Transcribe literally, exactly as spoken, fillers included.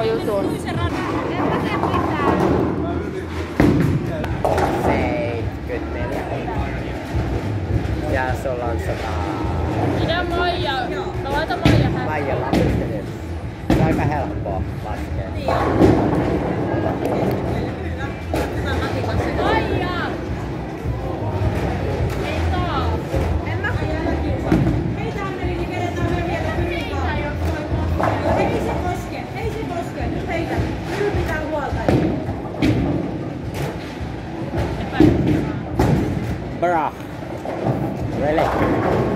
koko jutun. seitsemänkymmentäneljä. Ja sulla on sata... Minä Maija. No laita Maija häppää. Maija lapisteli. Se on aika helppoa laskea. Niin on. Hyvä matikan se. Maija! Ei saa. En mä aina kiusaa. Hei Anneli, niin vedetään me vielä hyvin kauan. Ei se koske, ei se koske. Nyt heitä. Nyt pitää huolta. Bra. Really?